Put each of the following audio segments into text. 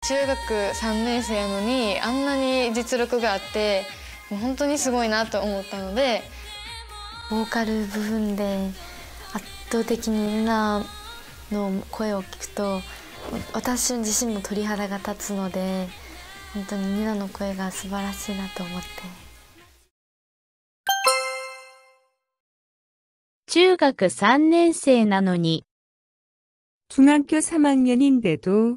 中学3年生やのにあんなに実力があってもう本当にすごいなと思ったので、 ボーカル部分で圧倒的にユナの声を聞くと私自身も鳥肌が立つので、本当にユナの声が素晴らしいなと思って。 中学3年生なのに 중학교 3학년인데도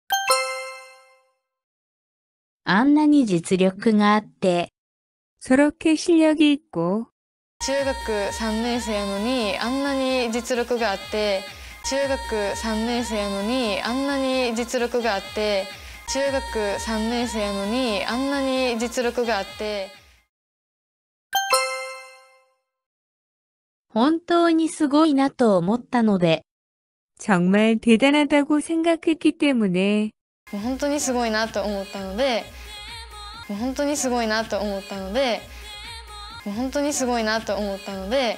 あんなに実力があって 저렇게 실력이 있고 中学3年生やのにあんなに実力があって、中学3年生やのにあんなに実力があって、中学3年生やのにあんなに実力があって、 本当にすごいなと思ったので 정말 대단하다고 생각했기 때문에 もう本当にすごいなと思ったので、もう本当にすごいなと思ったので、もう本当にすごいなと思ったので、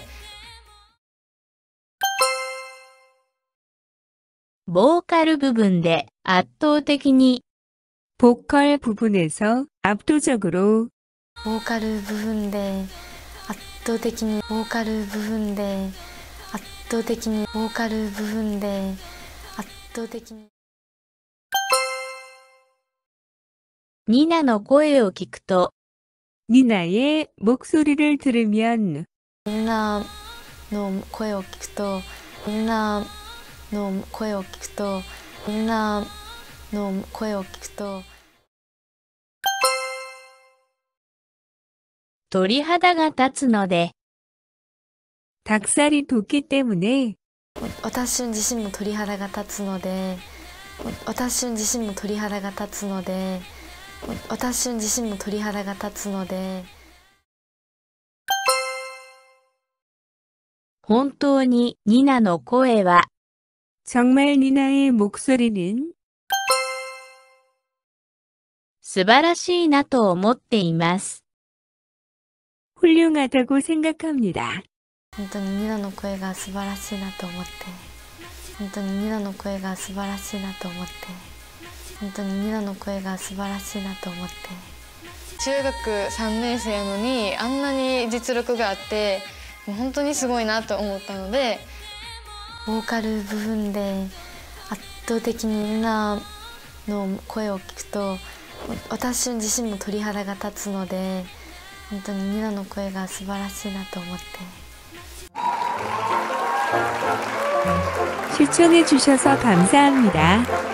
ボーカル部分で圧倒的に 보컬 부분에서 압도적으로 ボーカル部分で圧倒的にボーカル部分で圧倒的にボーカル部分で圧倒的にニナの声を聞くと 니나의 목소리를 들으면 ユナの声を聞くとユナの声を聞くとユナの声を聞くと鳥肌が立つので 닭살이 돋기 때문에 私自身も鳥肌が立つので私自身も鳥肌が立つので私自身も鳥肌が立つので本当にニナの声は 정말 니나의 목소리는 素晴らしいなと思っています。 훌륭하다고 생각합니다. 本当にニナの声が素晴らしいなと思って、本当にニナの声が素晴らしいなと思って、本当にニナの声が素晴らしいなと思って。 中学3年生やのにあんなに実力があってもう本当にすごいなと思ったので、 ボーカル部分で圧倒的にユナの声を聞くと私自身も鳥肌が立つので、本当にニナの声が素晴らしいなと思って。 시청해 주셔서 감사합니다.